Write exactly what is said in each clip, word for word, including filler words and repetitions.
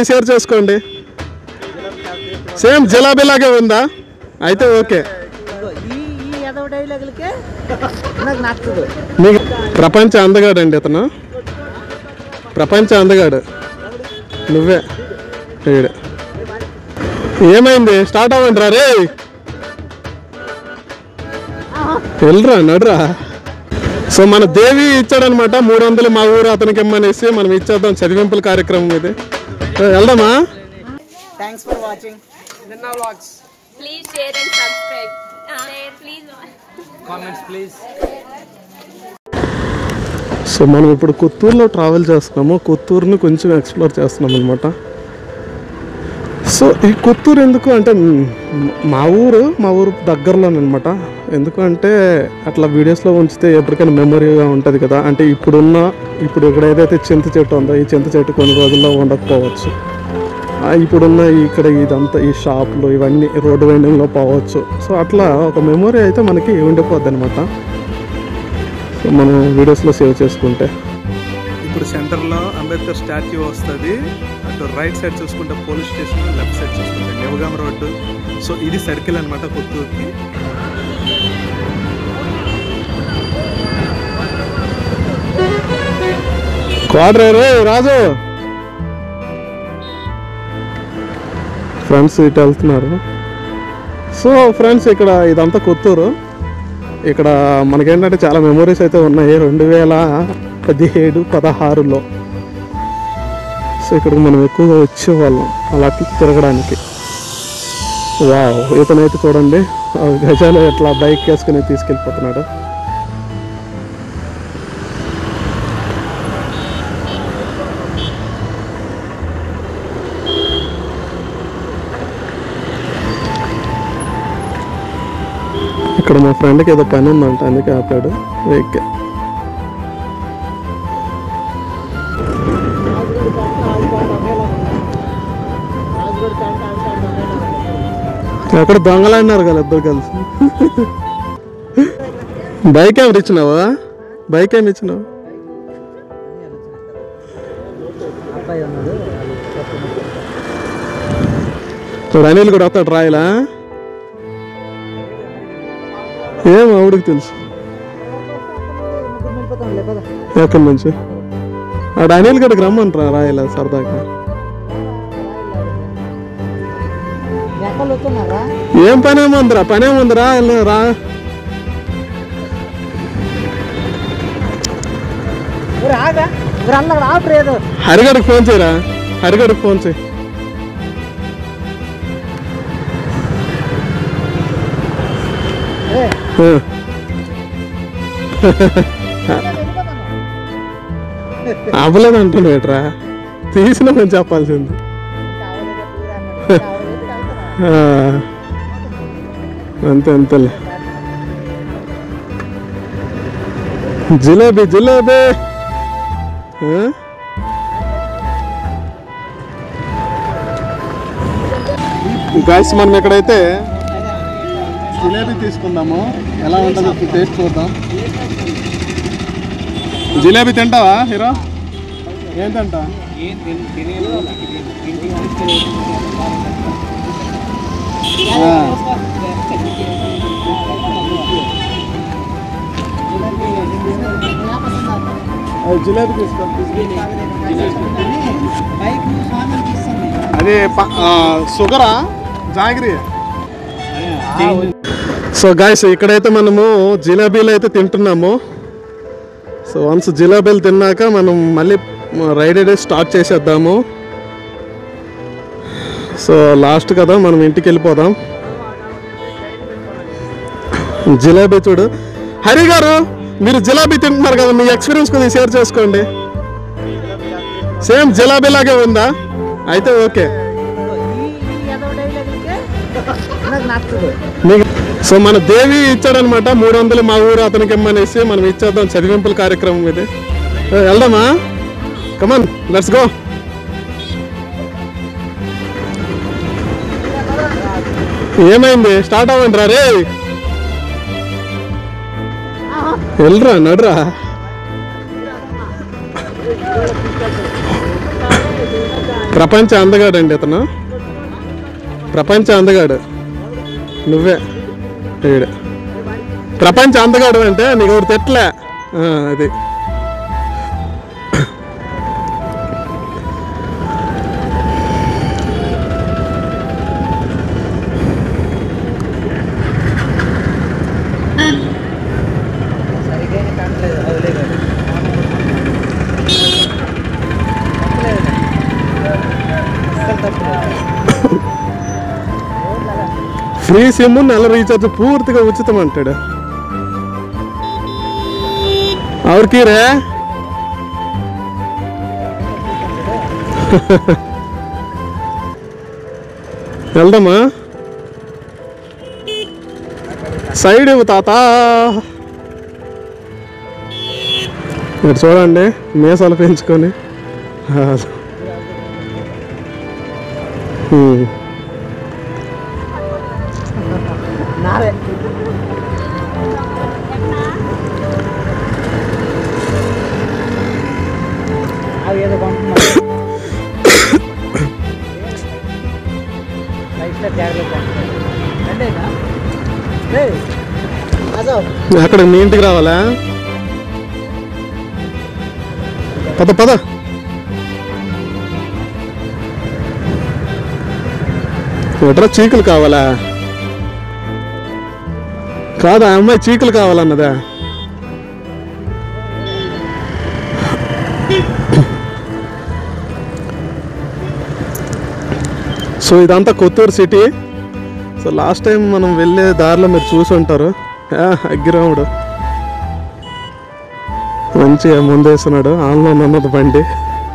కొద్దిగా షేర్ చేసుకోండి. సేమ్ జిలాబీ లాగే ఉందా? అయితే ఓకే. మీకు ప్రపంచ అందగాడు అండి అతను, ప్రపంచ అందగాడు నువ్వే. ఏమైంది? స్టార్ట్ అవ్వండి రా రే, వెళ్ళరా నడురా. సో మన దేవి ఇచ్చాడనమాట మూడు వందలు మా ఊరు అతనికి ఇమ్మనేసి మనం ఇచ్చేద్దాం. చదివింపుల కార్యక్రమం ఇది. వెళ్దామా? థ్యాంక్స్ ఫర్ వాచింగ్ నిన్న vlogs. Please share and subscribe. Share please, comments please. So మనం ఇప్పుడు కొత్తూరులో ట్రావెల్ చేస్తున్నాము. కొత్తూరుని కొంచెం ఎక్స్ప్లోర్ చేస్తున్నాం అనమాట. సో ఈ కొత్తూరు ఎందుకు అంటే మా ఊరు మా ఊరు దగ్గరలోనమాట. ఎందుకు అంటే అట్లా వీడియోస్లో ఉంచితే ఎప్పటికైనా మెమరీగా ఉంటుంది కదా. అంటే ఇప్పుడున్న ఇప్పుడు ఇక్కడ ఏదైతే చింత చెట్టు ఉందో ఈ చింత చెట్టు కొన్ని రోజుల్లో ఉండకపోవచ్చు. ఇప్పుడున్న ఇక్కడ ఇదంతా ఈ షాపులు ఇవన్నీ రోడ్డు వైండింగ్లో పోవచ్చు. సో అట్లా ఒక మెమరీ అయితే మనకి ఉండిపోద్ది అనమాట. సో మనం వీడియోస్లో సేవ్ చేసుకుంటే. ఇప్పుడు సెంటర్లో అంబేద్కర్ స్టాచ్యూ వస్తుంది. అటు రైట్ సైడ్ చూసుకుంటే పోలీస్ స్టేషన్, లెఫ్ట్ సైడ్ చూసుకుంటే నెవగాం రోడ్డు. సో ఇది సర్కిల్ అనమాట కొత్తూరుకి. క్వాడ్రేరు రాజు ఫ్రెండ్స్ ఇటు వెళ్తున్నారు. సో ఫ్రెండ్స్ ఇక్కడ ఇదంతా కొత్తూరు. ఇక్కడ మనకేంటంటే చాలా మెమొరీస్ అయితే ఉన్నాయి. రెండు వేల పదిహేడు పదహారులో సో ఇక్కడికి మనం ఎక్కువగా వచ్చేవాళ్ళం అలా తిరగడానికి. వావ్, ఇతనైతే చూడండి గజాలు ఎట్లా బైక్ వేసుకుని తీసుకెళ్ళిపోతున్నాడు. ఇక్కడ మా ఫ్రెండ్కి ఏదో పని ఉందంట, అందుకే ఆపాడు వెహికల్. అక్కడ దొంగలు అన్నారు కదా ఇద్దరు కలిసి. బైక్ ఏమి ఇచ్చినావా? బైక్ ఏమి ఇచ్చినావు? అనిల్ కూడా వస్తాడు రాయలా? ఏం ఆవిడకి తెలుసు ఎక్కడి నుంచి. ఆడ అనిల్ గడికి రమ్మంటారా రాయలా సరదాగా? ఏం పని ఏముందిరా? పని ఏముందిరా రా. హరిగడికి ఫోన్ చేయరా, హరిగడికి ఫోన్ చేయి. అవ్వలేదు అంటున్నావు ఏట్రా? తీసిన కొంచెం చెప్పాల్సింది. అంతే అంతేలే. జిలేబీ జిలేబీ గాయస్, మనం ఎక్కడైతే జిలేబీ తీసుకుందాము. ఎలా ఉంటుందో టేస్ట్ చూద్దాం. జిలేబీ తింటావా హీరో? ఏం తింటా? జిలేబీ తీసుకో. అదే షుగరా జాగిరి. సో గాయస్, ఇక్కడైతే మనము జిలేబీలు అయితే తింటున్నాము. సో వన్స్ జిలేబీలు తిన్నాక మనం మళ్ళీ రైడ్ అయితే స్టార్ట్ చేసేద్దాము. సో లాస్ట్ కదా, మనం ఇంటికి వెళ్ళిపోదాం. జిలేబీ చూడు. హరి గారు, మీరు జిలేబీ తింటున్నారు కదా, మీ ఎక్స్పీరియన్స్ కొద్దిగా షేర్ చేసుకోండి. సేమ్ జిలేబీ లాగే ఉందా? అయితే ఓకే. సో మన దేవి ఇచ్చాడనమాట మూడు వందలు మా ఊరు అతనికి ఇమ్మనేసి మనం ఇచ్చేద్దాం. చదివింపుల కార్యక్రమం ఇది. వెళ్దామా? Come on, let's go. ఏమైంది? స్టార్ట్ అవ్వండి రా రే, వెళ్ళరా నడురా. ప్రపంచ అందగాడు అండి అతను, ప్రపంచ అందగాడు నువ్వే. వీడు ప్రపంచ అందగాడు అంటే నీకు ఒకటి తెట్లే అది. ఫ్రీ సిమ్, నెల రీఛార్జ్ పూర్తిగా ఉచితం అంటాడు. ఎవరికి రే వెళ్దామా? సైడ్ ఇవ్వు తాత. మీరు చూడండి మీసాలు పెంచుకొని. అక్కడ మీ ఇంటికి రావాలా? పద పద. ఎట్రా చీకులు కావాలా? కాదా అమ్మాయి చీకులు కావాలన్నదా? సో ఇదంతా Kothur city. So last time మనం వెళ్ళే దారిలో మీరు చూసి ఉంటారు. అగ్గిరాముడు మంచిగా ముందేస్తున్నాడు, ఆన్లో ఉన్నది బండి.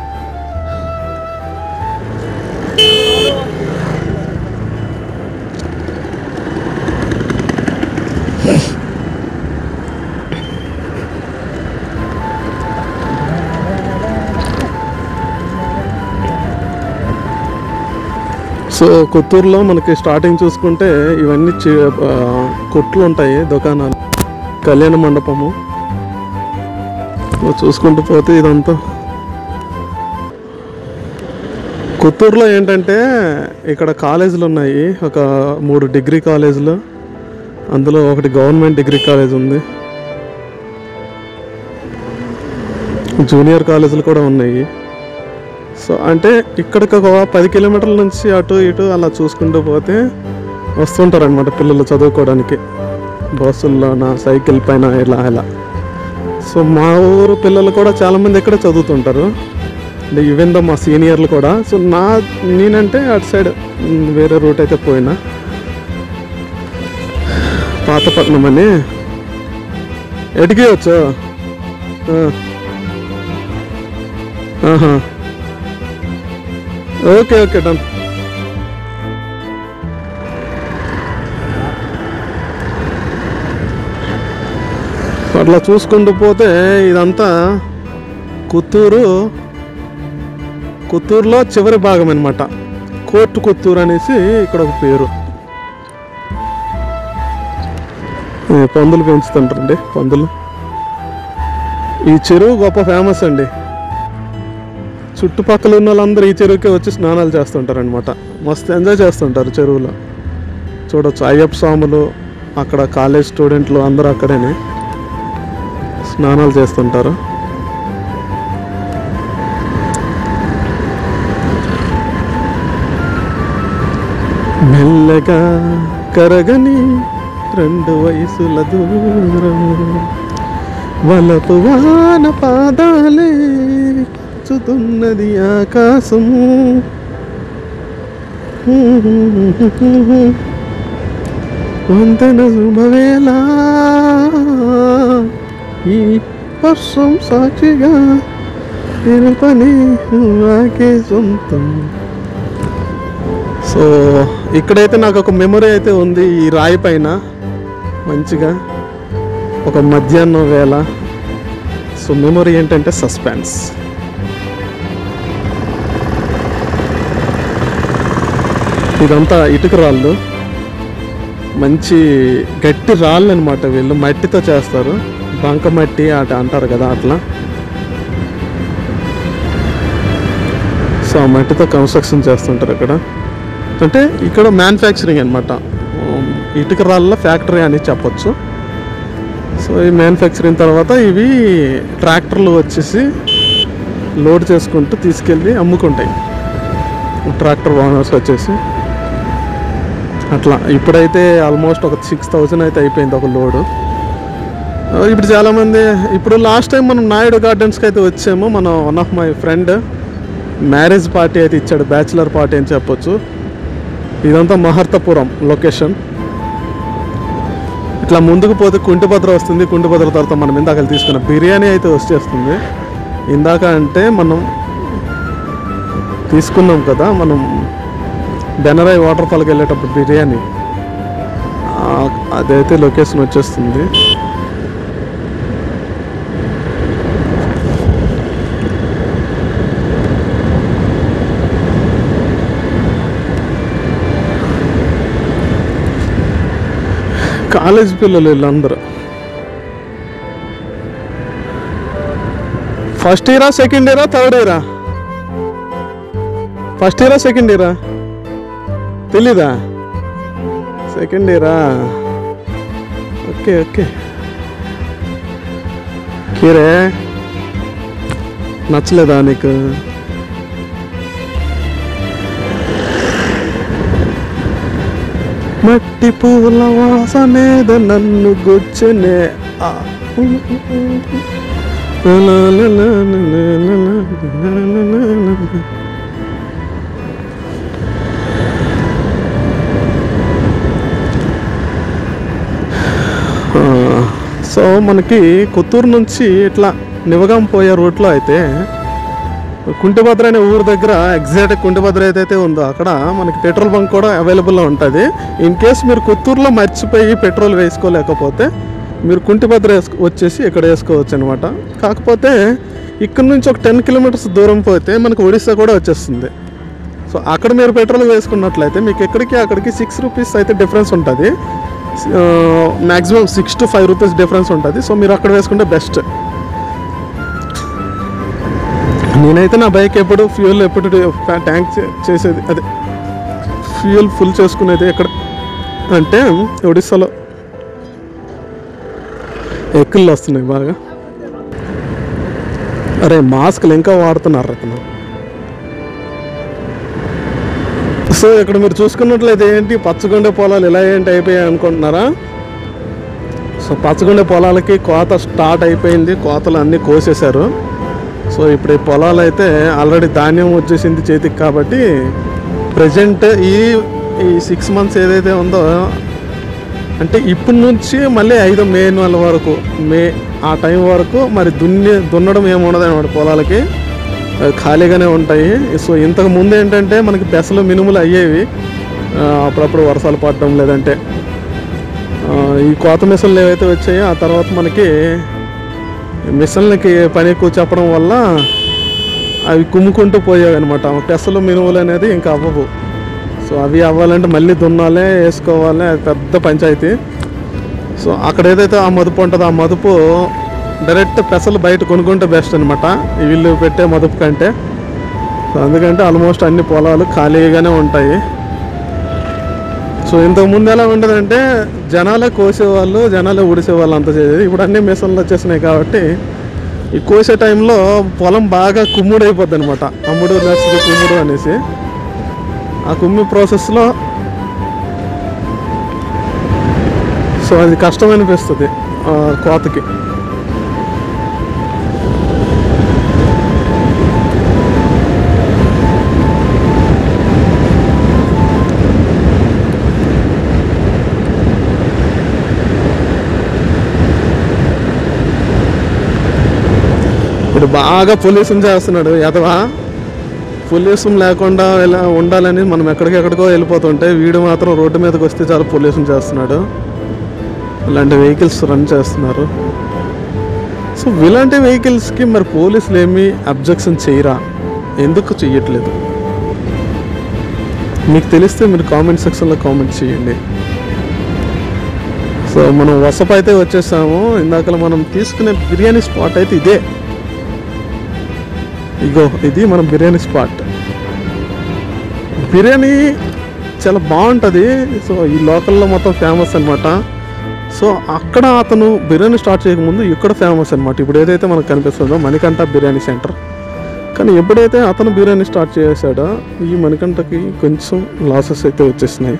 సో కొత్తూరులో మనకి స్టార్టింగ్ చూసుకుంటే ఇవన్నీ కొట్లు ఉంటాయి, దుకాణాలు, కళ్యాణ మండపము. చూసుకుంటూ పోతే ఇదంతా కొత్తూరులో ఏంటంటే ఇక్కడ కాలేజీలు ఉన్నాయి, ఒక మూడు డిగ్రీ కాలేజీలు. అందులో ఒకటి గవర్నమెంట్ డిగ్రీ కాలేజ్ ఉంది, జూనియర్ కాలేజీలు కూడా ఉన్నాయి. సో అంటే ఇక్కడికి ఒక పది కిలోమీటర్ల నుంచి అటు ఇటు అలా చూసుకుంటూ పోతే వస్తుంటారనమాట పిల్లలు చదువుకోవడానికి, బస్సుల్లో నా సైకిల్ పైన ఇలా ఇలా. సో మా ఊరు పిల్లలు కూడా చాలామంది ఇక్కడే చదువుతుంటారు, ఈవెన్ దో మా సీనియర్లు కూడా. సో నా నేనంటే అటు సైడ్ వేరే రూట్ అయితే పోయినా, పాతపట్నం అని. ఎటుకి వచ్చు? ఆహా, ఓకే ఓకే డన్. అట్లా చూసుకుంటూ పోతే ఇదంతా కొత్తూరు, కొత్తూరులో చివరి భాగం అనమాట. కోర్టు కొత్తూరు అనేసి ఇక్కడ ఒక పేరు. పందులు పెంచుతుంటారండి, పందులు. ఈ చెరువు గొప్ప ఫేమస్ అండి. చుట్టుపక్కల ఉన్న వాళ్ళందరూ ఈ చెరువుకే వచ్చి స్నానాలు చేస్తుంటారు అనమాట. మస్తు ఎంజాయ్ చేస్తుంటారు చెరువులో. చూడొచ్చు అయ్యప్ప స్వాములు, అక్కడ కాలేజ్ స్టూడెంట్లు అందరూ అక్కడనే స్నానాలు చేస్తుంటారు. మెల్లగా కరగని రెండు వయసుల దూరం, వలపు వాన పాదాలే చుతున్నది ఆకాశము. వందన శుభవేళ ఈ వర్షం సాక్షిగా తిరుపని నాకే సొంతం. సో ఇక్కడైతే నాకు ఒక మెమరీ అయితే ఉంది, ఈ రాయి పైన మంచిగా ఒక మధ్యాహ్నం వేళ. సో మెమరీ ఏంటంటే సస్పెన్స్. ఇదంతా ఇటుక రాళ్ళు, మంచి గట్టి రాళ్ళు అనమాట. వీళ్ళు మట్టితో చేస్తారు, బంక మట్టి అట అంటారు కదా, అట్లా. సో సో ఆ మట్టితో కన్స్ట్రక్షన్ చేస్తుంటారు ఇక్కడ. అంటే ఇక్కడ మ్యానుఫ్యాక్చరింగ్ అనమాట, ఇటుక రాళ్ళ ఫ్యాక్టరీ అని చెప్పొచ్చు. సో ఈ మ్యానుఫ్యాక్చరింగ్ తర్వాత ఇవి ట్రాక్టర్లు వచ్చేసి లోడ్ చేసుకుంటూ తీసుకెళ్ళి అమ్ముకుంటాయి ట్రాక్టర్ ఓనర్స్ వచ్చేసి. అట్లా ఇప్పుడైతే ఆల్మోస్ట్ ఒక సిక్స్ థౌజండ్ అయితే అయిపోయింది ఒక లోడు. ఇప్పుడు చాలామంది, ఇప్పుడు లాస్ట్ టైం మనం నాయుడు గార్డెన్స్కి అయితే వచ్చాము. మన one of my friend marriage party అయితే ఇచ్చాడు, బ్యాచిలర్ పార్టీ అని చెప్పొచ్చు. ఇదంతా మహర్తపురం లొకేషన్. ఇట్లా ముందుకు పోతే కుంటిభద్ర వస్తుంది. కుంటిభద్ర తర్వాత మనం ఇందాక తీసుకున్న బిర్యానీ అయితే వచ్చేస్తుంది. ఇందాక అంటే మనం తీసుకున్నాం కదా మనం బెనరాయి వాటర్ ఫాల్కి వెళ్ళేటప్పుడు బిర్యానీ, అదైతే లొకేషన్ వచ్చేస్తుంది. కాలేజ్ పిల్లలు వీళ్ళందరూ ఫస్ట్ ఇయరా సెకండ్ ఇయరా థర్డ్ ఇయరా ఫస్ట్ ఇయరా సెకండ్ ఇయరా తెలీదా? సెకండ్ ఇయరా? Okay okay. కీరే నచ్చలేదా నీకు? మట్టి పూల వాసనేద నన్ను గుచ్చనే. సో మనకి కొత్తూరు నుంచి ఇట్లా నివగం పోయే రూట్లో అయితే కుంటిభద్ర అనే ఊరు దగ్గర ఎగ్జాక్ట్ కుంటిభద్ర ఏదైతే ఉందో అక్కడ మనకి పెట్రోల్ బంక్ కూడా అవైలబుల్లో ఉంటుంది. ఇన్ కేస్ మీరు కొత్తూరులో మర్చిపోయి పెట్రోల్ వేసుకోలేకపోతే మీరు కుంటిభద్ర వేసుకో వచ్చేసి ఇక్కడ వేసుకోవచ్చు అనమాట. కాకపోతే ఇక్కడ నుంచి ఒక టెన్ కిలోమీటర్స్ దూరం పోతే మనకు ఒడిస్సా కూడా వచ్చేస్తుంది. సో అక్కడ మీరు పెట్రోల్ వేసుకున్నట్లయితే మీకు ఎక్కడికి అక్కడికి సిక్స్ రూపీస్ అయితే డిఫరెన్స్ ఉంటుంది. Maximum six to five rupees difference ఉంటుంది. సో మీరు అక్కడ వేసుకుంటే బెస్ట్. నేనైతే నా బైక్ ఎప్పుడు ఫ్యూయల్ ఎప్పుడు ట్యాంక్ చేసేది, అదే ఫ్యూయల్ ఫుల్ చేసుకునేది ఎక్కడ అంటే ఒడిస్సాలో. ఎక్కులు వస్తున్నాయి బాగా. అరే మాస్క్లు ఇంకా వాడుతున్నారు అతను. సో ఇక్కడ మీరు చూసుకున్నట్లయితే ఏంటి పచ్చగొండ పొలాలు ఇలా ఏంటి అయిపోయాయి అనుకుంటున్నారా? సో పచ్చగొండ పొలాలకి కోత స్టార్ట్ అయిపోయింది, కోతలు అన్నీ కోసేశారు. సో ఇప్పుడు ఈ పొలాలు అయితే ఆల్రెడీ ధాన్యం వచ్చేసింది చేతికి. కాబట్టి ప్రజెంట్ ఈ ఈ సిక్స్ మంత్స్ ఏదైతే ఉందో అంటే ఇప్పటి నుంచి మళ్ళీ ఐదు మే నెల వరకు, మే ఆ టైం వరకు మరి దున్ని దున్నడం ఏముండదు అనమాట. పొలాలకి ఖాళీగానే ఉంటాయి. సో ఇంతకు ముందు ఏంటంటే మనకి పెసలు మినుములు అయ్యేవి, అప్పుడప్పుడు వర్షాలు పడడం లేదంటే ఈ కోత మిషన్లు ఏవైతే వచ్చాయో ఆ తర్వాత మనకి మిషన్లకి పని ఎక్కువ చెప్పడం వల్ల అవి కుమ్ముకుంటూ పోయాయి అనమాట. పెసలు మినుములు అనేది ఇంకా అవ్వవు. సో అవి అవ్వాలంటే మళ్ళీ దున్నాలే, వేసుకోవాలి, అది పెద్ద పంచాయతీ. సో అక్కడ ఏదైతే ఆ మదుపు ఉంటుందో ఆ మదుపు డైరెక్ట్ పెసలు బయట కొనుక్కుంటే బెస్ట్ అనమాట వీళ్ళు పెట్టే మదుపు కంటే. సో అందుకంటే ఆల్మోస్ట్ అన్ని పొలాలు ఖాళీగానే ఉంటాయి. సో ఇంతకుముందు ఎలా ఉండదంటే జనాలే కోసేవాళ్ళు, జనాలే ఊడిసేవాళ్ళు అంత చేసేది. ఇప్పుడు అన్ని మిషన్లు వచ్చేసినాయి కాబట్టి ఈ కోసే టైంలో పొలం బాగా కుమ్ముడు అయిపోద్ది అనమాట. అమ్ముడు నర్సరీ కుమ్ముడు అనేసి ఆ కుమ్మి ప్రాసెస్లో సో అది కష్టం అనిపిస్తుంది కోతకి. ఇప్పుడు బాగా పొల్యూషన్ చేస్తున్నాడు ఎదవా. పొల్యూషన్ లేకుండా ఇలా ఉండాలని మనం ఎక్కడికెక్కడికో వెళ్ళిపోతుంటే వీడు మాత్రం రోడ్డు మీదకి వస్తే చాలా పొల్యూషన్ చేస్తున్నాడు. ఇలాంటి వెహికల్స్ రన్ చేస్తున్నారు. సో ఇలాంటి వెహికల్స్కి మరి పోలీసులు ఏమీ అబ్జెక్షన్ చేయరా? ఎందుకు చెయ్యట్లేదు? మీకు తెలిస్తే మీరు కామెంట్ సెక్షన్లో కామెంట్ చేయండి. సో మనం వసప అయితే వచ్చేసాము. ఇందాక మనం తీసుకునే బిర్యానీ స్పాట్ అయితే ఇదే. ఇగో ఇది మన బిర్యానీ స్పాట్. బిర్యానీ చాలా బాగుంటుంది. సో ఈ లోకల్లో మొత్తం ఫేమస్ అనమాట. సో అక్కడ అతను బిర్యానీ స్టార్ట్ చేయకముందు ఇక్కడ ఫేమస్ అనమాట. ఇప్పుడు ఏదైతే మనకు కనిపిస్తుందో మణికంఠ బిర్యానీ సెంటర్. కానీ ఎప్పుడైతే అతను బిర్యానీ స్టార్ట్ చేసాడో ఈ మణికంఠకి కొంచెం లాసెస్ అయితే వచ్చేసినాయి.